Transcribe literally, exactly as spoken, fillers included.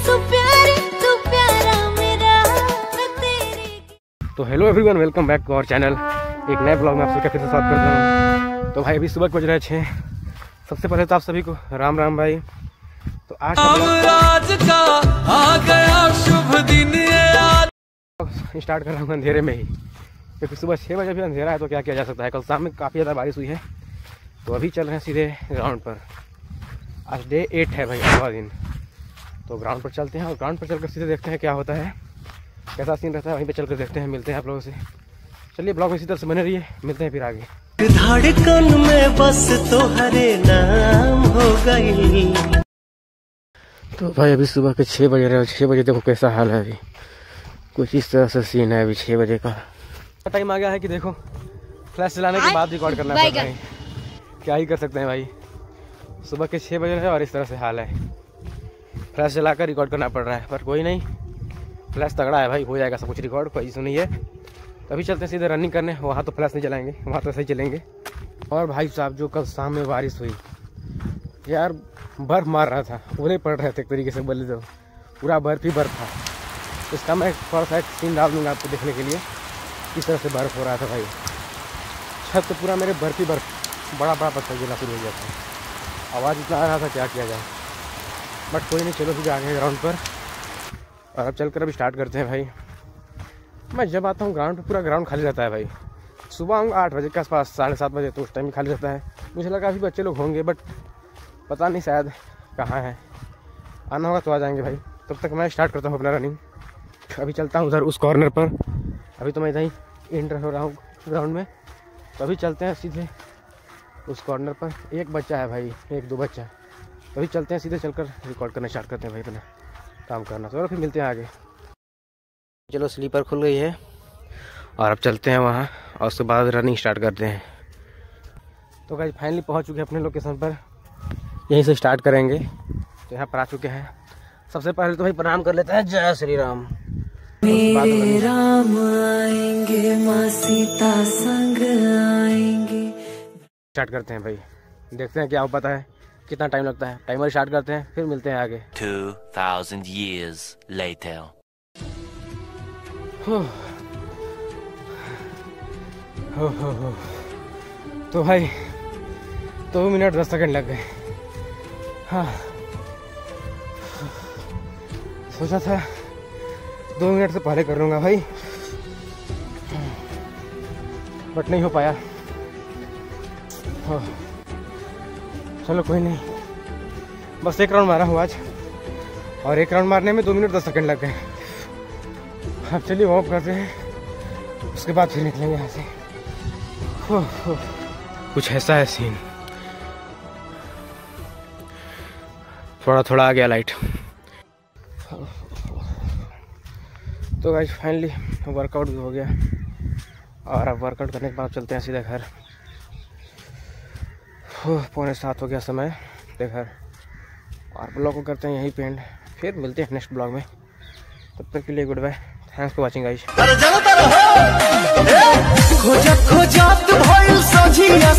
तू प्यारी तू प्यारा मेरा मैं तेरी। तो hello everyone, welcome back to our channel. एक नए ब्लॉग में आप सबका फिर से स्वागत करता हूँ। तो भाई अभी सुबह बज रहे छः। सबसे पहले तो आप सभी को राम राम भाई। तो आज का आ गया शुभ दिन स्टार्ट कर रहा हूँ अंधेरे में ही, क्योंकि सुबह छः बजे भी अंधेरा है तो क्या किया जा सकता है। कल शाम में काफ़ी ज़्यादा बारिश हुई है, तो अभी चल रहे हैं सीधे ग्राउंड पर। आज डे एट है भाई, अगला दिन। तो ग्राउंड पर चलते हैं और ग्राउंड पर चलकर सीधे देखते हैं क्या होता है, कैसा सीन रहता है। वहीं पे चलकर देखते हैं, मिलते हैं आप लोगों से। चलिए ब्लॉग में इसी तरह से बने रहिए, मिलते हैं फिर आगे। धड़कन में बस तुम्हारे नाम हो गई। तो भाई अभी सुबह के छः बजे रहे, छः बजे देखो कैसा हाल है। अभी कुछ इस तरह से सीन है अभी छः बजे का। टाइम आ गया है कि देखो फ्लैश चलाने के बाद रिकॉर्ड करना पड़ रहा है। क्या ही कर सकते हैं भाई, सुबह के छः बजे है और इस तरह से हाल है। फ्लैश चलाकर रिकॉर्ड करना पड़ रहा है, पर कोई नहीं, फ्लैश तगड़ा है भाई, हो जाएगा सब कुछ रिकॉर्ड, कोई इशू नहीं है। तभी चलते हैं सीधे रनिंग करने। वहाँ तो फ्लैश नहीं चलाएंगे, वहाँ तो सही चलेंगे। और भाई साहब जो कल शाम में बारिश हुई यार, बर्फ़ मार रहा था, ओले पड़ रहे थे एक तरीके से बोले तो, पूरा बर्फ़ ही बर्फ़ था। इसका मैं थोड़ा सा एक सीन डाल दूँगा आपको देखने के लिए, किस तरह से बर्फ़ हो रहा था भाई। छत तो पूरा मेरे बर्फ़ ही बर्फ़, बड़ा बड़ा पत्थर गिरना शुरू हो गया था। आवाज़ इतना आ रहा था, क्या किया जाए। बट कोई नहीं, चलो फिर आ गए ग्राउंड पर और अब चलकर अभी स्टार्ट करते हैं भाई। मैं जब आता हूँ ग्राउंड पर पूरा ग्राउंड खाली रहता है भाई। सुबह आऊँगा आठ बजे के आसपास, साढ़े सात बजे, तो उस टाइम ही खाली रहता है। मुझे लगा अभी बच्चे लोग होंगे, बट पता नहीं शायद कहाँ है। आना होगा तो आ जाएंगे भाई। तब तक मैं स्टार्ट करता हूँ अपना रनिंग। अभी चलता हूँ उधर उस कॉर्नर पर। अभी तो मैं इधर ही एंटर हो रहा हूँ ग्राउंड में। तो अभी चलते हैं सीधे उस कॉर्नर पर। एक बच्चा है भाई, एक दो बच्चा। अभी चलते हैं सीधे, चलकर रिकॉर्ड करना स्टार्ट करते हैं भाई, अपना काम करना। तो फिर मिलते हैं आगे। चलो स्लीपर खुल गई है और अब चलते हैं वहाँ, और उसके बाद रनिंग स्टार्ट करते हैं। तो गाइस फाइनली पहुँच चुके हैं अपने लोकेशन पर, यहीं से स्टार्ट करेंगे। तो यहाँ पर आ चुके हैं। सबसे पहले तो भाई प्रणाम कर लेते हैं, जय श्री राम। मेरे राम आएंगे, माँ सीता संग आएंगे। स्टार्ट करते हैं भाई, देखते हैं क्या हो पाता है, कितना टाइम लगता है। टाइमर स्टार्ट करते हैं, फिर मिलते हैं आगे। Two thousand years later. हो हो हो हो। तो भाई दो मिनट दस सेकंड लग गए। हाँ, सोचा था दो मिनट से पहले कर लूँगा भाई, बट नहीं हो पाया। हो, चलो कोई नहीं, बस एक राउंड मारा हूँ आज, और एक राउंड मारने में दो मिनट दस सेकंड लग गए। अब चलिए वार्म अप करते हैं, उसके बाद फिर निकलेंगे यहाँ से। हो, हो। कुछ ऐसा है सीन, थोड़ा थोड़ा आ गया लाइट। तो गाइस फाइनली वर्कआउट भी हो गया, और अब वर्कआउट करने के बाद चलते हैं सीधे घर। पौने सात हो गया समय घर, और ब्लॉग को करते हैं यहीं पे एंड। फिर मिलते हैं नेक्स्ट ब्लॉग में, तब तक के लिए goodbye, thanks for watching guys.